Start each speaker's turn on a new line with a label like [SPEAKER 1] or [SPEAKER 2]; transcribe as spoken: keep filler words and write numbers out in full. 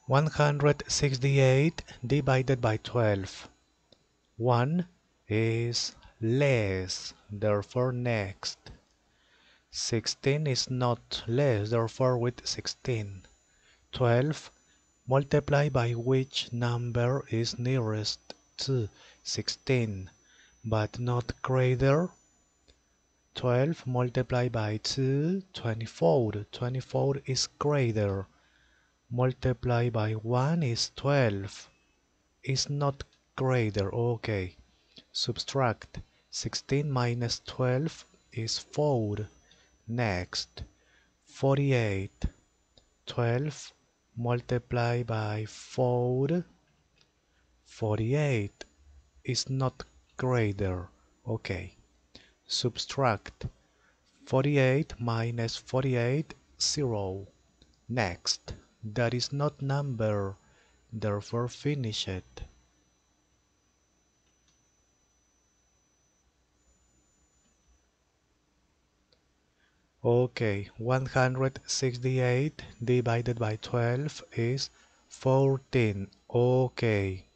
[SPEAKER 1] one hundred sixty-eight divided by twelve. one is less, therefore next. sixteen is not less, therefore with sixteen. twelve multiplied by which number is nearest to sixteen, but not greater. twelve multiplied by two, twenty-four. twenty-four is greater. Multiplied by one is twelve. Is not greater. Okay. Subtract. sixteen minus twelve is four. Next. forty-eight. twelve multiplied by four. forty-eight is not greater. Okay. Subtract. forty-eight minus forty-eight, zero. Next. That is not number, therefore finish it. Okay, one hundred sixty-eight divided by twelve is fourteen. Okay.